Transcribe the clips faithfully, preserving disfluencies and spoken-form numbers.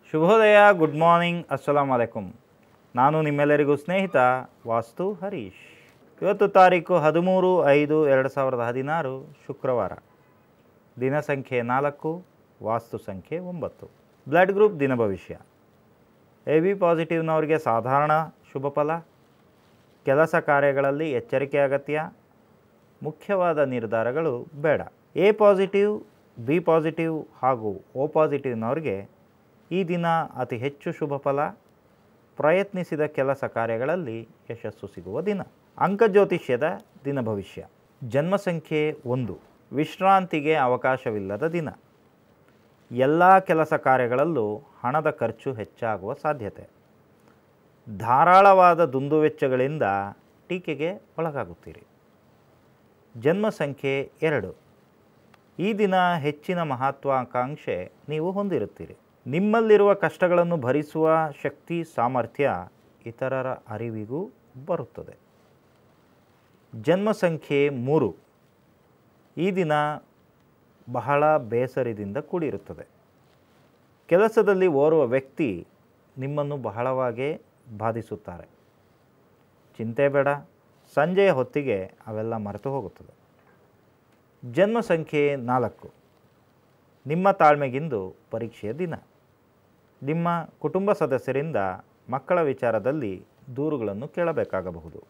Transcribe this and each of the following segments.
ಶುಭೋದಯ, good morning, ಅಸ್ಸಲಾಂ ಅಲೈಕುಮ್. ನಾನು ನಿಮ್ಮೆಲ್ಲರಿಗೂ ಸ್ನೇಹಿತ ವಾಸ್ತು ಹರೀಶ್. ಇವತ್ತು ತಾರೀಕು ಹದಿಮೂರು ಐದು ಎರಡು ಸಾವಿರದ ಹದಿನಾರು ಶುಕ್ರವಾರ. ದಿನ ಸಂಖ್ಯೆ ನಾಲ್ಕು, ವಾಸ್ತು ಸಂಖ್ಯೆ ಒಂಬತ್ತು. ಬ್ಲಡ್ ಗ್ರೂಪ್ ದಿನ ಭವಿಷ್ಯ. ಎ ಬಿ ಪಾಸಿಟಿವ್ನವರಿಗೆ ಸಾಧಾರಣ ಶುಭ ಫಲ. ಕೆಲಸ ಕಾರ್ಯಗಳಲ್ಲಿ ಎಚ್ಚರಿಕೆ ಅಗತ್ಯ. ಮುಖ್ಯವಾದ ನಿರ್ಧಾರಗಳು ಬೇಡ. ಎ ಪಾಸಿಟಿವ್, ಬಿ ಪಾಸಿಟಿವ್ ಹಾಗೂ ಓ ಪಾಸಿಟಿವ್ನವರಿಗೆ ಈ ದಿನ ಅತಿ ಹೆಚ್ಚು ಶುಭ ಫಲ. ಪ್ರಯತ್ನಿಸಿದ ಕೆಲಸ ಕಾರ್ಯಗಳಲ್ಲಿ ಯಶಸ್ಸು ಸಿಗುವ ದಿನ. ಅಂಕಜ್ಯೋತಿಷ್ಯದ ದಿನ ಭವಿಷ್ಯ. ಜನ್ಮ ಸಂಖ್ಯೆ ಒಂದು, ವಿಶ್ರಾಂತಿಗೆ ಅವಕಾಶವಿಲ್ಲದ ದಿನ. ಎಲ್ಲ ಕೆಲಸ ಕಾರ್ಯಗಳಲ್ಲೂ ಹಣದ ಖರ್ಚು ಹೆಚ್ಚಾಗುವ ಸಾಧ್ಯತೆ. ಧಾರಾಳವಾದ ದುಂದುವೆಚ್ಚಗಳಿಂದ ಟೀಕೆಗೆ ಒಳಗಾಗುತ್ತೀರಿ. ಜನ್ಮ ಸಂಖ್ಯೆ ಎರಡು, ಈ ದಿನ ಹೆಚ್ಚಿನ ಮಹತ್ವಾಕಾಂಕ್ಷೆ ನೀವು ಹೊಂದಿರುತ್ತೀರಿ. ನಿಮ್ಮಲ್ಲಿರುವ ಕಷ್ಟಗಳನ್ನು ಭರಿಸುವ ಶಕ್ತಿ ಸಾಮರ್ಥ್ಯ ಇತರರ ಅರಿವಿಗೂ ಬರುತ್ತದೆ. ಜನ್ಮ ಸಂಖ್ಯೆ ಮೂರು, ಈ ದಿನ ಬಹಳ ಬೇಸರದಿಂದ ಕೂಡಿರುತ್ತದೆ. ಕೆಲಸದಲ್ಲಿ ಓರ್ವ ವ್ಯಕ್ತಿ ನಿಮ್ಮನ್ನು ಬಹಳವಾಗಿ ಬಾಧಿಸುತ್ತಾರೆ. ಚಿಂತೆ ಬೇಡ, ಸಂಜೆಯ ಹೊತ್ತಿಗೆ ಅವೆಲ್ಲ ಮರೆತು ಹೋಗುತ್ತದೆ. ಜನ್ಮ ಸಂಖ್ಯೆ ನಾಲ್ಕು, ನಿಮ್ಮ ತಾಳ್ಮೆಗಿಂದು ಪರೀಕ್ಷೆಯ ದಿನ. ನಿಮ್ಮ ಕುಟುಂಬ ಸದಸ್ಯರಿಂದ ಮಕ್ಕಳ ವಿಚಾರದಲ್ಲಿ ದೂರುಗಳನ್ನು ಕೇಳಬೇಕಾಗಬಹುದು.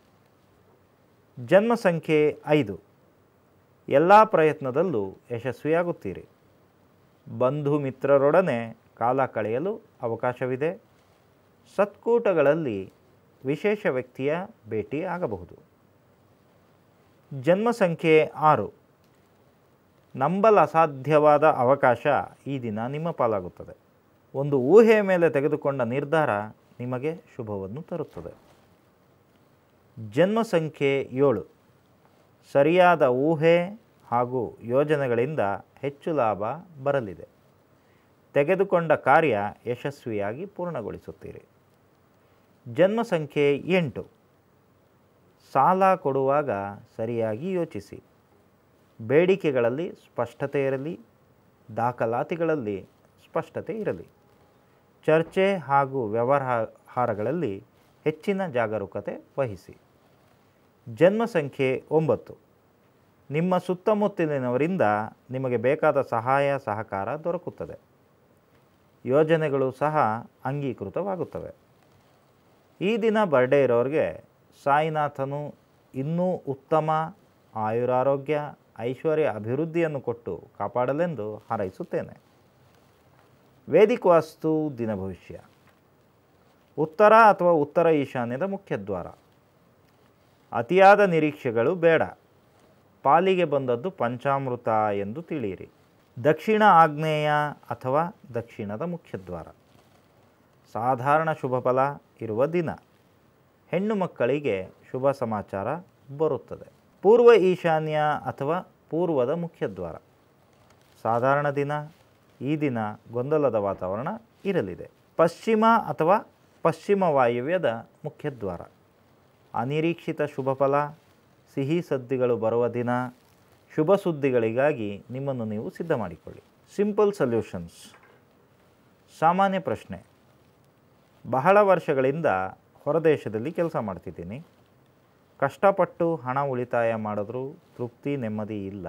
ಜನ್ಮ ಸಂಖ್ಯೆ ಐದು, ಎಲ್ಲ ಪ್ರಯತ್ನದಲ್ಲೂ ಯಶಸ್ವಿಯಾಗುತ್ತೀರಿ. ಬಂಧು ಮಿತ್ರರೊಡನೆ ಕಾಲ ಕಳೆಯಲು ಅವಕಾಶವಿದೆ. ಸತ್ಕೂಟಗಳಲ್ಲಿ ವಿಶೇಷ ವ್ಯಕ್ತಿಯ ಭೇಟಿ ಆಗಬಹುದು. ಜನ್ಮ ಸಂಖ್ಯೆ ಆರು, ನಂಬಲು ಅಸಾಧ್ಯವಾದ ಅವಕಾಶ ಈ ದಿನ ನಿಮ್ಮ ಪಾಲಾಗುತ್ತದೆ. ಒಂದು ಊಹೆಯ ಮೇಲೆ ತೆಗೆದುಕೊಂಡ ನಿರ್ಧಾರ ನಿಮಗೆ ಶುಭವನ್ನು ತರುತ್ತದೆ. ಜನ್ಮ ಸಂಖ್ಯೆ ಏಳು, ಸರಿಯಾದ ಊಹೆ ಹಾಗೂ ಯೋಜನೆಗಳಿಂದ ಹೆಚ್ಚು ಲಾಭ ಬರಲಿದೆ. ತೆಗೆದುಕೊಂಡ ಕಾರ್ಯ ಯಶಸ್ವಿಯಾಗಿ ಪೂರ್ಣಗೊಳಿಸುತ್ತೀರಿ. ಜನ್ಮ ಸಂಖ್ಯೆ ಎಂಟು, ಸಾಲ ಕೊಡುವಾಗ ಸರಿಯಾಗಿ ಯೋಚಿಸಿ. ಬೇಡಿಕೆಗಳಲ್ಲಿ ಸ್ಪಷ್ಟತೆ ಇರಲಿ. ದಾಖಲಾತಿಗಳಲ್ಲಿ ಸ್ಪಷ್ಟತೆ ಇರಲಿ. ಚರ್ಚೆ ಹಾಗೂ ವ್ಯವಹಾರಗಳಲ್ಲಿ ಹೆಚ್ಚಿನ ಜಾಗರೂಕತೆ ವಹಿಸಿ. ಜನ್ಮ ಸಂಖ್ಯೆ ಒಂಬತ್ತು, ನಿಮ್ಮ ಸುತ್ತಮುತ್ತಲಿನವರಿಂದ ನಿಮಗೆ ಬೇಕಾದ ಸಹಾಯ ಸಹಕಾರ ದೊರಕುತ್ತದೆ. ಯೋಜನೆಗಳು ಸಹ ಅಂಗೀಕೃತವಾಗುತ್ತವೆ. ಈ ದಿನ ಬರ್ಡೇ ಇರೋರಿಗೆ ಸಾಯಿನಾಥನು ಇನ್ನೂ ಉತ್ತಮ ಆಯುರಾರೋಗ್ಯ ಐಶ್ವರ್ಯ ಅಭಿವೃದ್ಧಿಯನ್ನು ಕೊಟ್ಟು ಕಾಪಾಡಲೆಂದು ಹಾರೈಸುತ್ತೇನೆ. ವೇದಿಕ ವಾಸ್ತು ದಿನ ಭವಿಷ್ಯ. ಉತ್ತರ ಅಥವಾ ಉತ್ತರ ಈಶಾನ್ಯದ ಮುಖ್ಯದ್ವಾರ. ಅತಿಯಾದ ನಿರೀಕ್ಷೆಗಳು ಬೇಡ. ಪಾಲಿಗೆ ಬಂದದ್ದು ಪಂಚಾಮೃತ ಎಂದು ತಿಳಿಯಿರಿ. ದಕ್ಷಿಣ ಆಗ್ನೇಯ ಅಥವಾ ದಕ್ಷಿಣದ ಮುಖ್ಯದ್ವಾರ. ಸಾಧಾರಣ ಶುಭ ಫಲ ಇರುವ ದಿನ. ಹೆಣ್ಣು ಮಕ್ಕಳಿಗೆ ಶುಭ ಸಮಾಚಾರ ಬರುತ್ತದೆ. ಪೂರ್ವ ಈಶಾನ್ಯ ಅಥವಾ ಪೂರ್ವದ ಮುಖ್ಯದ್ವಾರ. ಸಾಧಾರಣ ದಿನ. ಈ ದಿನ ಗೊಂದಲದ ವಾತಾವರಣ ಇರಲಿದೆ. ಪಶ್ಚಿಮ ಅಥವಾ ಪಶ್ಚಿಮ ವಾಯುವ್ಯದ ಮುಖ್ಯದ್ವಾರ. ಅನಿರೀಕ್ಷಿತ ಶುಭ ಫಲ. ಸಿಹಿ ಸುದ್ದಿಗಳು ಬರುವ ದಿನ. ಶುಭ ಸುದ್ದಿಗಳಿಗಾಗಿ ನಿಮ್ಮನ್ನು ನೀವು ಸಿದ್ಧ ಮಾಡಿಕೊಳ್ಳಿ. Simple solutions. ಸಾಮಾನ್ಯ ಪ್ರಶ್ನೆ. ಬಹಳ ವರ್ಷಗಳಿಂದ ಹೊರದೇಶದಲ್ಲಿ ಕೆಲಸ ಮಾಡ್ತಿದ್ದೀನಿ. ಕಷ್ಟಪಟ್ಟು ಹಣ ಉಳಿತಾಯ ಮಾಡಿದ್ರೂ ತೃಪ್ತಿ ನೆಮ್ಮದಿ ಇಲ್ಲ.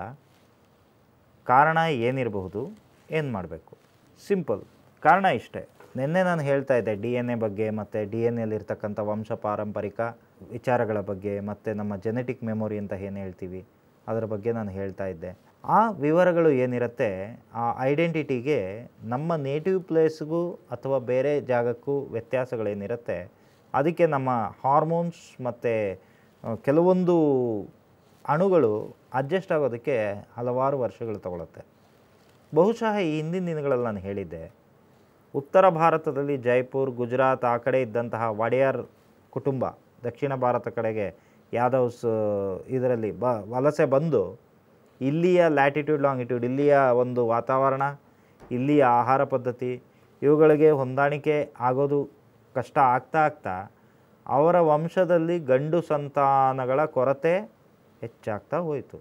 ಕಾರಣ ಏನಿರಬಹುದು? ಏನು ಮಾಡಬೇಕು? ಸಿಂಪಲ್. ಕಾರಣ ಇಷ್ಟೇ. ನಿನ್ನೆ ನಾನು ಹೇಳ್ತಾ ಇದ್ದೆ ಡಿ ಎನ್ ಎ ಬಗ್ಗೆ ಮತ್ತು ಡಿ ಎನ್ ಎಲ್ಲಿರ್ತಕ್ಕಂಥ ವಂಶ ಪಾರಂಪರಿಕ ವಿಚಾರಗಳ ಬಗ್ಗೆ ಮತ್ತು ನಮ್ಮ ಜೆನೆಟಿಕ್ ಮೆಮೊರಿ ಅಂತ ಏನು ಹೇಳ್ತೀವಿ ಅದರ ಬಗ್ಗೆ ನಾನು ಹೇಳ್ತಾ ಇದ್ದೆ. ಆ ವಿವರಗಳು ಏನಿರುತ್ತೆ, ಆ ಐಡೆಂಟಿಟಿಗೆ ನಮ್ಮ ನೇಟಿವ್ ಪ್ಲೇಸ್ಗೂ ಅಥವಾ ಬೇರೆ ಜಾಗಕ್ಕೂ ವ್ಯತ್ಯಾಸಗಳೇನಿರುತ್ತೆ, ಅದಕ್ಕೆ ನಮ್ಮ ಹಾರ್ಮೋನ್ಸ್ ಮತ್ತು ಕೆಲವೊಂದು ಅಣುಗಳು ಅಡ್ಜಸ್ಟ್ ಆಗೋದಕ್ಕೆ ಹಲವಾರು ವರ್ಷಗಳು ತಗೊಳುತ್ತೆ. ಬಹುಶಃ ಈ ಹಿಂದಿನ ದಿನಗಳಲ್ಲಿ ನಾನು ಹೇಳಿದ್ದೆ, ಉತ್ತರ ಭಾರತದಲ್ಲಿ ಜೈಪುರ್, ಗುಜರಾತ್ ಆ ಕಡೆ ಇದ್ದಂತಹ ಒಡೆಯರ್ ಕುಟುಂಬ ದಕ್ಷಿಣ ಭಾರತ ಕಡೆಗೆ ಯಾದವ್ಸ್ ಇದರಲ್ಲಿ ಬ ವಲಸೆ ಬಂದು ಇಲ್ಲಿಯ ಲ್ಯಾಟಿಟ್ಯೂಡ್ ಲಾಂಗಿಟ್ಯೂಡ್, ಇಲ್ಲಿಯ ಒಂದು ವಾತಾವರಣ, ಇಲ್ಲಿಯ ಆಹಾರ ಪದ್ಧತಿ ಇವುಗಳಿಗೆ ಹೊಂದಾಣಿಕೆ ಆಗೋದು ಕಷ್ಟ ಆಗ್ತಾ ಆಗ್ತಾ ಅವರ ವಂಶದಲ್ಲಿ ಗಂಡು ಸಂತಾನಗಳ ಕೊರತೆ ಹೆಚ್ಚಾಗ್ತಾ ಹೋಯಿತು.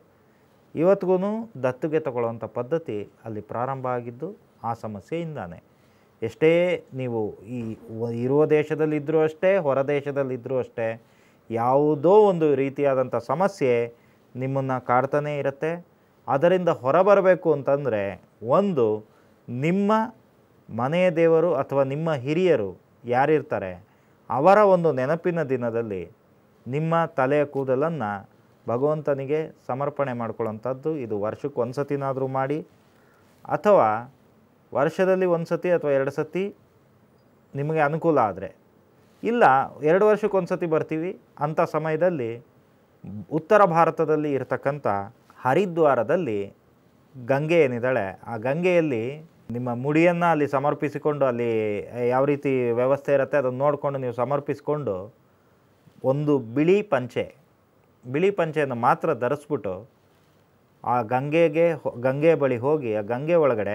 ಇವತ್ತಿಗೂ ದತ್ತುಗೆ ತಗೊಳ್ಳುವಂಥ ಪದ್ಧತಿ ಅಲ್ಲಿ ಪ್ರಾರಂಭ ಆಗಿದ್ದು ಆ ಸಮಸ್ಯೆಯಿಂದಾನೆ. ಎಷ್ಟೇ ನೀವು ಈ ಇರುವ ದೇಶದಲ್ಲಿದ್ದರೂ ಅಷ್ಟೇ, ಹೊರ ದೇಶದಲ್ಲಿದ್ದರೂ ಅಷ್ಟೇ, ಯಾವುದೋ ಒಂದು ರೀತಿಯಾದಂಥ ಸಮಸ್ಯೆ ನಿಮ್ಮನ್ನು ಕಾಡ್ತಾನೇ ಇರುತ್ತೆ. ಅದರಿಂದ ಹೊರಬರಬೇಕು ಅಂತಂದರೆ ಒಂದು ನಿಮ್ಮ ಮನೆಯ ದೇವರು ಅಥವಾ ನಿಮ್ಮ ಹಿರಿಯರು ಯಾರಿರ್ತಾರೆ ಅವರ ಒಂದು ನೆನಪಿನ ದಿನದಲ್ಲಿ ನಿಮ್ಮ ತಲೆಯ ಕೂದಲನ್ನು ಭಗವಂತನಿಗೆ ಸಮರ್ಪಣೆ ಮಾಡ್ಕೊಳ್ಳೋಂಥದ್ದು. ಇದು ವರ್ಷಕ್ಕೆ ಒಂದು ಸತಿನಾದರೂ ಮಾಡಿ, ಅಥವಾ ವರ್ಷದಲ್ಲಿ ಒಂದು ಸತಿ ಅಥವಾ ಎರಡು ಸತಿ ನಿಮಗೆ ಅನುಕೂಲ ಆದರೆ, ಇಲ್ಲ ಎರಡು ವರ್ಷಕ್ಕೆ ಒಂದು ಸತಿ ಬರ್ತೀವಿ ಅಂಥ ಸಮಯದಲ್ಲಿ ಉತ್ತರ ಭಾರತದಲ್ಲಿ ಇರತಕ್ಕಂಥ ಹರಿದ್ವಾರದಲ್ಲಿ ಗಂಗೆ ಏನಿದ್ದಾಳೆ ಆ ಗಂಗೆಯಲ್ಲಿ ನಿಮ್ಮ ಮುಡಿಯನ್ನು ಅಲ್ಲಿ ಸಮರ್ಪಿಸಿಕೊಂಡು, ಅಲ್ಲಿ ಯಾವ ರೀತಿ ವ್ಯವಸ್ಥೆ ಇರುತ್ತೆ ಅದನ್ನು ನೋಡಿಕೊಂಡು ನೀವು ಸಮರ್ಪಿಸಿಕೊಂಡು ಒಂದು ಬಿಳಿ ಪಂಚೆ ಬಿಳಿ ಪಂಚೆಯನ್ನು ಮಾತ್ರ ಧರಿಸ್ಬಿಟ್ಟು ಆ ಗಂಗೆಗೆ ಗಂಗೆ ಬಳಿ ಹೋಗಿ ಆ ಗಂಗೆ ಒಳಗಡೆ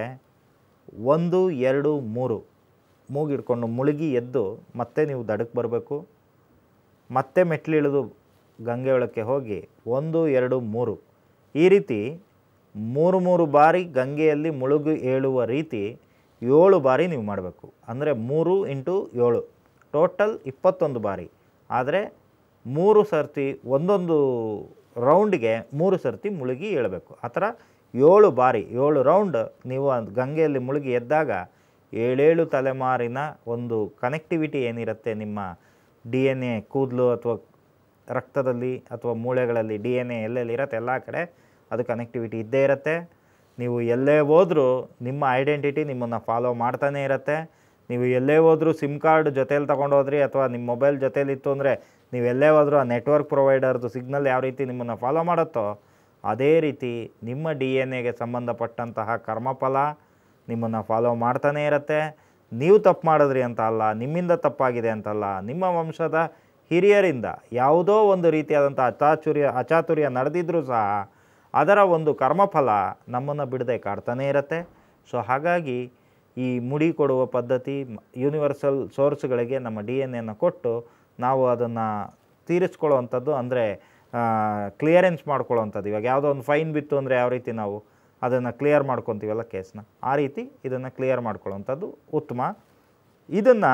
ಒಂದು ಎರಡು ಮೂರು ಮೂಗಿಡ್ಕೊಂಡು ಮುಳುಗಿ ಎದ್ದು ಮತ್ತೆ ನೀವು ದಡಕ್ಕೆ ಬರಬೇಕು. ಮತ್ತೆ ಮೆಟ್ಲಿಳಿದು ಗಂಗೆ ಒಳಕ್ಕೆ ಹೋಗಿ ಒಂದು ಎರಡು ಮೂರು ಈ ರೀತಿ ಮೂರು ಮೂರು ಬಾರಿ ಗಂಗೆಯಲ್ಲಿ ಮುಳುಗಿ ಏಳುವ ರೀತಿ ಏಳು ಬಾರಿ ನೀವು ಮಾಡಬೇಕು. ಅಂದರೆ ಮೂರು ಇಂಟು ಏಳು ಟೋಟಲ್ ಇಪ್ಪತ್ತೊಂದು ಬಾರಿ. ಆದರೆ ಮೂರು ಸರ್ತಿ ಒಂದೊಂದು ರೌಂಡಿಗೆ ಮೂರು ಸರ್ತಿ ಮುಳುಗಿ ಏಳಬೇಕು. ಆ ಥರ ಏಳು ಬಾರಿ ಏಳು ರೌಂಡ್ ನೀವು ಗಂಗೆಯಲ್ಲಿ ಮುಳುಗಿ ಎದ್ದಾಗ ಏಳೇಳು ತಲೆಮಾರಿನ ಒಂದು ಕನೆಕ್ಟಿವಿಟಿ ಏನಿರುತ್ತೆ ನಿಮ್ಮ ಡಿ ಎನ್ ಎ ಕೂದಲು ಅಥವಾ ರಕ್ತದಲ್ಲಿ ಅಥವಾ ಮೂಳೆಗಳಲ್ಲಿ ಡಿ ಎನ್ ಎ ಎಲ್ಲೆಲ್ಲಿ ಇರುತ್ತೆ ಎಲ್ಲ ಕಡೆ ಅದು ಕನೆಕ್ಟಿವಿಟಿ ಇದ್ದೇ ಇರುತ್ತೆ. ನೀವು ಎಲ್ಲೇ ಹೋದರೂ ನಿಮ್ಮ ಐಡೆಂಟಿಟಿ ನಿಮ್ಮನ್ನು ಫಾಲೋ ಮಾಡ್ತಾನೇ ಇರುತ್ತೆ. ನೀವು ಎಲ್ಲೇ ಹೋದರೂ ಸಿಮ್ ಕಾರ್ಡ್ ಜೊತೇಲಿ ತೊಗೊಂಡೋದ್ರಿ ಅಥವಾ ನಿಮ್ಮ ಮೊಬೈಲ್ ಜೊತೇಲಿತ್ತು ಅಂದರೆ ನೀವು ಎಲ್ಲೇ ಹೋದರೂ ಆ ನೆಟ್ವರ್ಕ್ ಪ್ರೊವೈಡರ್ದು ಸಿಗ್ನಲ್ ಯಾವ ರೀತಿ ನಿಮ್ಮನ್ನು ಫಾಲೋ ಮಾಡುತ್ತೋ ಅದೇ ರೀತಿ ನಿಮ್ಮ ಡಿ ಎನ್ ಎಗೆ ಸಂಬಂಧಪಟ್ಟಂತಹ ಕರ್ಮಫಲ ನಿಮ್ಮನ್ನು ಫಾಲೋ ಮಾಡ್ತಾನೇ ಇರುತ್ತೆ. ನೀವು ತಪ್ಪು ಮಾಡಿದ್ರಿ ಅಂತ ಅಲ್ಲ, ನಿಮ್ಮಿಂದ ತಪ್ಪಾಗಿದೆ ಅಂತಲ್ಲ, ನಿಮ್ಮ ವಂಶದ ಹಿರಿಯರಿಂದ ಯಾವುದೋ ಒಂದು ರೀತಿಯಾದಂಥ ಅಚಾತುರ್ಯ ಅಚಾತುರ್ಯ ನಡೆದಿದ್ರೂ ಸಹ ಅದರ ಒಂದು ಕರ್ಮಫಲ ನಮ್ಮನ್ನು ಬಿಡದೆ ಕಾಡ್ತಾನೇ ಇರುತ್ತೆ. ಸೊ ಹಾಗಾಗಿ ಈ ಮುಡಿ ಕೊಡುವ ಪದ್ಧತಿ ಯೂನಿವರ್ಸಲ್ ಸೋರ್ಸ್ಗಳಿಗೆ ನಮ್ಮ ಡಿ ಎನ್ ಎನ್ನು ಕೊಟ್ಟು ನಾವು ಅದನ್ನು ತೀರಿಸ್ಕೊಳ್ಳೋವಂಥದ್ದು, ಅಂದರೆ ಕ್ಲಿಯರೆನ್ಸ್ ಮಾಡ್ಕೊಳ್ಳೋವಂಥದ್ದು. ಇವಾಗ ಯಾವುದೋ ಒಂದು ಫೈನ್ ಬಿತ್ತು ಅಂದರೆ ಯಾವ ರೀತಿ ನಾವು ಅದನ್ನು ಕ್ಲಿಯರ್ ಮಾಡ್ಕೊತೀವಲ್ಲ ಕೇಸ್ನ, ಆ ರೀತಿ ಇದನ್ನು ಕ್ಲಿಯರ್ ಮಾಡ್ಕೊಳ್ಳೋವಂಥದ್ದು ಉತ್ತಮ. ಇದನ್ನು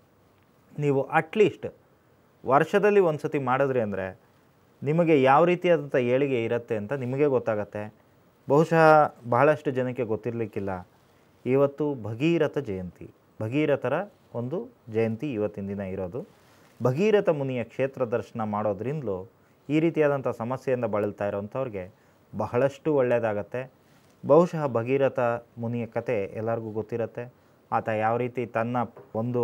ನೀವು ಅಟ್ಲೀಸ್ಟ್ ವರ್ಷದಲ್ಲಿ ಒಂದು ಸತಿ ಮಾಡಿದ್ರಿ ಅಂದರೆ ನಿಮಗೆ ಯಾವ ರೀತಿಯಾದಂಥ ಏಳಿಗೆ ಇರುತ್ತೆ ಅಂತ ನಿಮಗೆ ಗೊತ್ತಾಗತ್ತೆ. ಬಹುಶಃ ಬಹಳಷ್ಟು ಜನಕ್ಕೆ ಗೊತ್ತಿರಲಿಕ್ಕಿಲ್ಲ, ಇವತ್ತು ಭಗೀರಥ ಜಯಂತಿ, ಭಗೀರಥರ ಒಂದು ಜಯಂತಿ ಇವತ್ತಿನ ದಿನ ಇರೋದು. ಭಗೀರಥ ಮುನಿಯ ಕ್ಷೇತ್ರ ದರ್ಶನ ಮಾಡೋದ್ರಿಂದಲೂ ಈ ರೀತಿಯಾದಂಥ ಸಮಸ್ಯೆಯಿಂದ ಬಳಲ್ತಾ ಇರೋವಂಥವ್ರಿಗೆ ಬಹಳಷ್ಟು ಒಳ್ಳೆಯದಾಗತ್ತೆ. ಬಹುಶಃ ಭಗೀರಥ ಮುನಿಯ ಕತೆ ಎಲ್ಲರಿಗೂ ಗೊತ್ತಿರುತ್ತೆ. ಆತ ಯಾವ ರೀತಿ ತನ್ನ ಒಂದು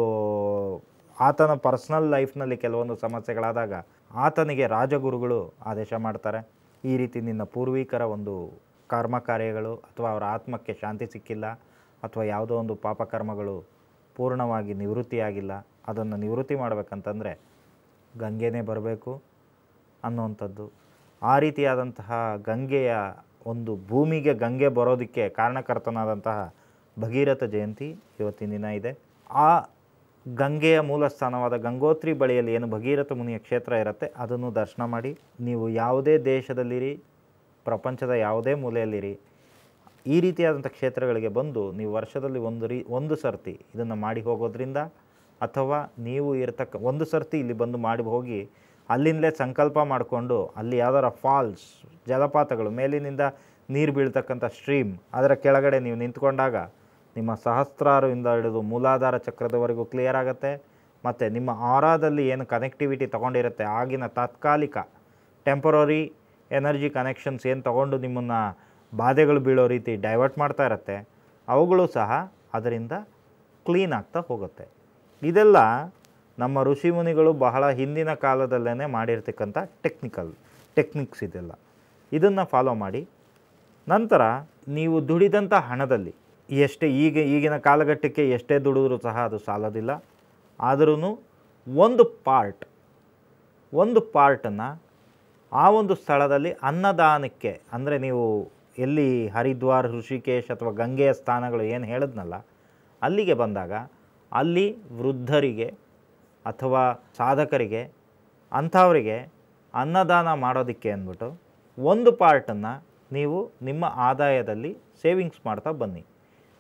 ಆತನ ಪರ್ಸ್ನಲ್ ಲೈಫ್ನಲ್ಲಿ ಕೆಲವೊಂದು ಸಮಸ್ಯೆಗಳಾದಾಗ ಆತನಿಗೆ ರಾಜಗುರುಗಳು ಆದೇಶ ಮಾಡ್ತಾರೆ, ಈ ರೀತಿ ನಿನ್ನ ಪೂರ್ವಿಕರ ಒಂದು ಕರ್ಮ ಕಾರ್ಯಗಳು ಅಥವಾ ಅವರ ಆತ್ಮಕ್ಕೆ ಶಾಂತಿ ಸಿಕ್ಕಿಲ್ಲ ಅಥವಾ ಯಾವುದೋ ಒಂದು ಪಾಪಕರ್ಮಗಳು ಪೂರ್ಣವಾಗಿ ನಿವೃತ್ತಿಯಾಗಿಲ್ಲ, ಅದನ್ನು ನಿವೃತ್ತಿ ಮಾಡಬೇಕಂತಂದರೆ ಗಂಗೆನೇ ಬರಬೇಕು ಅನ್ನುವಂಥದ್ದು. ಆ ರೀತಿಯಾದಂತಹ ಗಂಗೆಯ ಒಂದು ಭೂಮಿಗೆ ಗಂಗೆ ಬರೋದಕ್ಕೆ ಕಾರಣಕರ್ತನಾದಂತಹ ಭಗೀರಥ ಜಯಂತಿ ಇವತ್ತಿನ ದಿನ ಇದೆ. ಆ ಗಂಗೆಯ ಮೂಲ ಸ್ಥಾನವಾದ ಗಂಗೋತ್ರಿ ಬಳಿಯಲ್ಲಿ ಏನು ಭಗೀರಥ ಮುನಿಯ ಕ್ಷೇತ್ರ ಇರುತ್ತೆ ಅದನ್ನು ದರ್ಶನ ಮಾಡಿ. ನೀವು ಯಾವುದೇ ದೇಶದಲ್ಲಿರಿ, ಪ್ರಪಂಚದ ಯಾವುದೇ ಮೂಲೆಯಲ್ಲಿರಿ, ಈ ರೀತಿಯಾದಂಥ ಕ್ಷೇತ್ರಗಳಿಗೆ ಬಂದು ನೀವು ವರ್ಷದಲ್ಲಿ ಒಂದು ರೀ ಒಂದು ಸರ್ತಿ ಇದನ್ನು ಮಾಡಿ ಹೋಗೋದ್ರಿಂದ, ಅಥವಾ ನೀವು ಇರತಕ್ಕ ಒಂದು ಸರ್ತಿ ಇಲ್ಲಿ ಬಂದು ಮಾಡಿ ಹೋಗಿ ಅಲ್ಲಿಂದಲೇ ಸಂಕಲ್ಪ ಮಾಡಿಕೊಂಡು ಅಲ್ಲಿ ಯಾವ್ದಾರ ಫಾಲ್ಸ್ ಜಲಪಾತಗಳು ಮೇಲಿನಿಂದ ನೀರು ಬೀಳ್ತಕ್ಕಂಥ ಸ್ಟ್ರೀಮ್ ಅದರ ಕೆಳಗಡೆ ನೀವು ನಿಂತ್ಕೊಂಡಾಗ ನಿಮ್ಮ ಸಹಸ್ರಾರದಿಂದ ಹಿಡಿದು ಮೂಲಾಧಾರ ಚಕ್ರದವರೆಗೂ ಕ್ಲಿಯರ್ ಆಗುತ್ತೆ. ಮತ್ತು ನಿಮ್ಮ ಆರಾದಲ್ಲಿ ಏನು ಕನೆಕ್ಟಿವಿಟಿ ತೊಗೊಂಡಿರುತ್ತೆ ಆಗಿನ ತಾತ್ಕಾಲಿಕ ಟೆಂಪರರಿ ಎನರ್ಜಿ ಕನೆಕ್ಷನ್ಸ್ ಏನು ತೊಗೊಂಡು ನಿಮ್ಮನ್ನು ಬಾಧೆಗಳು ಬೀಳೋ ರೀತಿ ಡೈವರ್ಟ್ ಮಾಡ್ತಾ ಇರುತ್ತೆ, ಅವುಗಳು ಸಹ ಅದರಿಂದ ಕ್ಲೀನ್ ಆಗ್ತಾ ಹೋಗುತ್ತೆ. ಇದೆಲ್ಲ ನಮ್ಮ ಋಷಿಮುನಿಗಳು ಬಹಳ ಹಿಂದಿನ ಕಾಲದಲ್ಲೇ ಮಾಡಿರ್ತಕ್ಕಂಥ ಟೆಕ್ನಿಕಲ್ ಟೆಕ್ನಿಕ್ಸ್ ಇದೆಲ್ಲ. ಇದನ್ನು ಫಾಲೋ ಮಾಡಿ. ನಂತರ ನೀವು ದುಡಿದಂಥ ಹಣದಲ್ಲಿ ಎಷ್ಟೇ ಈಗ ಈಗಿನ ಕಾಲಘಟ್ಟಕ್ಕೆ ಎಷ್ಟೇ ದುಡಿದ್ರೂ ಸಹ ಅದು ಸಾಲೋದಿಲ್ಲ. ಆದ್ರೂ ಒಂದು ಪಾರ್ಟ್ ಒಂದು ಪಾರ್ಟನ್ನು ಆ ಒಂದು ಸ್ಥಳದಲ್ಲಿ ಅನ್ನದಾನಕ್ಕೆ, ಅಂದರೆ ನೀವು ಎಲ್ಲಿ ಹರಿದ್ವಾರ್, ಋಷಿಕೇಶ್ ಅಥವಾ ಗಂಗೆಯ ಸ್ಥಾನಗಳು ಏನು ಹೇಳಿದ್ನಲ್ಲ ಅಲ್ಲಿಗೆ ಬಂದಾಗ ಅಲ್ಲಿ ವೃದ್ಧರಿಗೆ ಅಥವಾ ಸಾಧಕರಿಗೆ ಅಂಥವರಿಗೆ ಅನ್ನದಾನ ಮಾಡೋದಕ್ಕೆ ಅಂದ್ಬಿಟ್ಟು ಒಂದು ಪಾರ್ಟನ್ನು ನೀವು ನಿಮ್ಮ ಆದಾಯದಲ್ಲಿ ಸೇವಿಂಗ್ಸ್ ಮಾಡ್ತಾ ಬನ್ನಿ.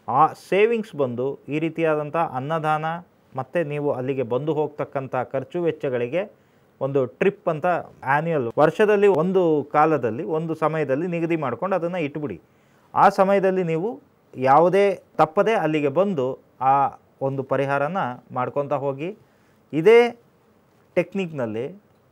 ಆ ಸೇವಿಂಗ್ಸ್ ಬಂದು ಈ ರೀತಿಯಾದಂಥ ಅನ್ನದಾನ ಮತ್ತು ನೀವು ಅಲ್ಲಿಗೆ ಬಂದು ಹೋಗ್ತಕ್ಕಂಥ ಖರ್ಚು ವೆಚ್ಚಗಳಿಗೆ ಒಂದು ಟ್ರಿಪ್ ಅಂತ ಆ್ಯನ್ಯುಯಲ್ ವರ್ಷದಲ್ಲಿ ಒಂದು ಕಾಲದಲ್ಲಿ ಒಂದು ಸಮಯದಲ್ಲಿ ನಿಗದಿ ಮಾಡ್ಕೊಂಡು ಅದನ್ನು ಇಟ್ಬಿಡಿ. ಆ ಸಮಯದಲ್ಲಿ ನೀವು ಯಾವುದೇ ತಪ್ಪದೆ ಅಲ್ಲಿಗೆ ಬಂದು ಆ ಒಂದು ಪರಿಹಾರನ ಮಾಡ್ಕೊತಾ ಹೋಗಿ. ಇದೇ ಟೆಕ್ನಿಕ್ನಲ್ಲಿ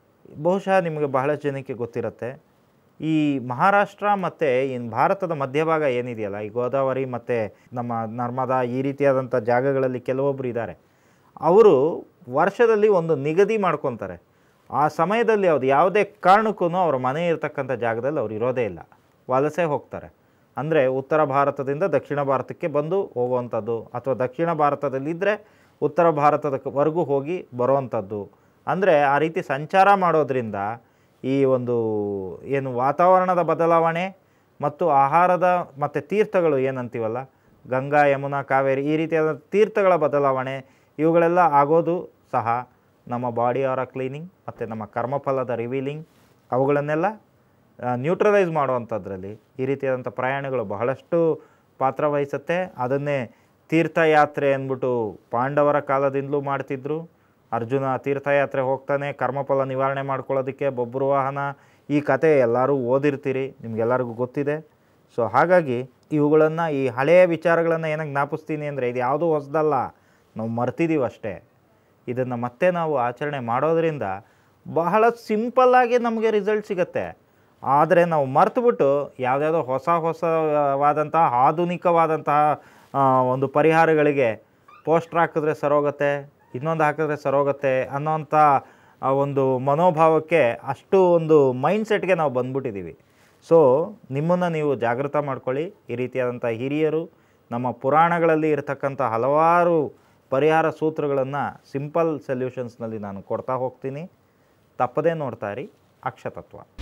ಬಹುಶಃ ನಿಮಗೆ ಬಹಳಷ್ಟು ಜನಕ್ಕೆ ಗೊತ್ತಿರುತ್ತೆ, ಈ ಮಹಾರಾಷ್ಟ್ರ ಮತ್ತು ಇನ್ನು ಭಾರತದ ಮಧ್ಯಭಾಗ ಏನಿದೆಯಲ್ಲ, ಈ ಗೋದಾವರಿ ಮತ್ತು ನಮ್ಮ ನರ್ಮದಾ ಈ ರೀತಿಯಾದಂಥ ಜಾಗಗಳಲ್ಲಿ ಕೆಲವೊಬ್ಬರು ಇದ್ದಾರೆ. ಅವರು ವರ್ಷದಲ್ಲಿ ಒಂದು ನಿಗದಿ ಮಾಡ್ಕೊತಾರೆ. ಆ ಸಮಯದಲ್ಲಿ ಅವ್ರು ಯಾವುದೇ ಕಾರಣಕ್ಕೂ ಅವ್ರ ಮನೆ ಇರತಕ್ಕಂಥ ಜಾಗದಲ್ಲಿ ಅವ್ರು ಇರೋದೇ ಇಲ್ಲ, ವಲಸೆ ಹೋಗ್ತಾರೆ. ಅಂದರೆ ಉತ್ತರ ಭಾರತದಿಂದ ದಕ್ಷಿಣ ಭಾರತಕ್ಕೆ ಬಂದು ಹೋಗುವಂಥದ್ದು, ಅಥವಾ ದಕ್ಷಿಣ ಭಾರತದಲ್ಲಿದ್ದರೆ ಉತ್ತರ ಭಾರತದವರೆಗೂ ಹೋಗಿ ಬರುವಂಥದ್ದು. ಅಂದರೆ ಆ ರೀತಿ ಸಂಚಾರ ಮಾಡೋದ್ರಿಂದ ಈ ಒಂದು ಏನು ವಾತಾವರಣದ ಬದಲಾವಣೆ ಮತ್ತು ಆಹಾರದ ಮತ್ತು ತೀರ್ಥಗಳು ಏನಂತೀವಲ್ಲ, ಗಂಗಾ ಯಮುನಾ ಕಾವೇರಿ ಈ ರೀತಿಯಾದ ತೀರ್ಥಗಳ ಬದಲಾವಣೆ ಇವುಗಳೆಲ್ಲ ಆಗೋದು ಸಹ ನಮ್ಮ ಬಾಡಿ ಅವರ ಕ್ಲೀನಿಂಗ್ ಮತ್ತು ನಮ್ಮ ಕರ್ಮಫಲದ ರಿವೀಲಿಂಗ್ ಅವುಗಳನ್ನೆಲ್ಲ ನ್ಯೂಟ್ರಲೈಸ್ ಮಾಡುವಂಥದ್ರಲ್ಲಿ ಈ ರೀತಿಯಾದಂಥ ಪ್ರಯಾಣಗಳು ಬಹಳಷ್ಟು ಪಾತ್ರ ವಹಿಸುತ್ತೆ. ಅದನ್ನೇ ತೀರ್ಥಯಾತ್ರೆ ಅಂದ್ಬಿಟ್ಟು ಪಾಂಡವರ ಕಾಲದಿಂದಲೂ ಮಾಡ್ತಿದ್ರು. ಅರ್ಜುನ ತೀರ್ಥಯಾತ್ರೆ ಹೋಗ್ತಾನೆ ಕರ್ಮಫಲ ನಿವಾರಣೆ ಮಾಡ್ಕೊಳ್ಳೋದಕ್ಕೆ, ಬೊಬ್ಬರು ವಾಹನ, ಈ ಕತೆ ಎಲ್ಲರೂ ಓದಿರ್ತೀರಿ, ನಿಮಗೆಲ್ಲರಿಗೂ ಗೊತ್ತಿದೆ. ಸೊ ಹಾಗಾಗಿ ಇವುಗಳನ್ನು, ಈ ಹಳೆಯ ವಿಚಾರಗಳನ್ನು ಏನಕ್ಕೆ ಜ್ಞಾಪಿಸ್ತೀನಿ ಅಂದರೆ, ಇದು ಯಾವುದೂ ಹೊಸದಲ್ಲ, ನಾವು ಮರ್ತಿದ್ದೀವಿ ಅಷ್ಟೇ. ಇದನ್ನು ಮತ್ತೆ ನಾವು ಆಚರಣೆ ಮಾಡೋದರಿಂದ ಬಹಳ ಸಿಂಪಲ್ಲಾಗಿ ನಮಗೆ ರಿಸಲ್ಟ್ ಸಿಗುತ್ತೆ. ಆದರೆ ನಾವು ಮರ್ತುಬಿಟ್ಟು ಯಾವುದ್ಯಾವುದೋ ಹೊಸ ಹೊಸವಾದಂತಹ ಆಧುನಿಕವಾದಂತಹ ಒಂದು ಪರಿಹಾರಗಳಿಗೆ ಪೋಸ್ಟ್ರ್ ಹಾಕಿದ್ರೆ ಸರೋಗುತ್ತೆ, ಇನ್ನೊಂದು ಹಾಕಿದ್ರೆ ಸರೋಗುತ್ತೆ ಅನ್ನೋಂಥ ಒಂದು ಮನೋಭಾವಕ್ಕೆ, ಅಷ್ಟು ಒಂದು ಮೈಂಡ್ಸೆಟ್ಗೆ ನಾವು ಬಂದ್ಬಿಟ್ಟಿದ್ದೀವಿ. ಸೊ ನಿಮ್ಮನ್ನು ನೀವು ಜಾಗೃತ ಮಾಡ್ಕೊಳ್ಳಿ. ಈ ರೀತಿಯಾದಂಥ ಹಿರಿಯರು ನಮ್ಮ ಪುರಾಣಗಳಲ್ಲಿ ಇರತಕ್ಕಂಥ ಹಲವಾರು ಪರಿಹಾರ ಸೂತ್ರಗಳನ್ನು ಸಿಂಪಲ್ ಸೊಲ್ಯೂಷನ್ಸ್ನಲ್ಲಿ ನಾನು ಕೊಡ್ತಾ ಹೋಗ್ತೀನಿ. ತಪ್ಪದೇ ನೋಡ್ತಾ ಇರಿ ಅಕ್ಷತತ್ವ.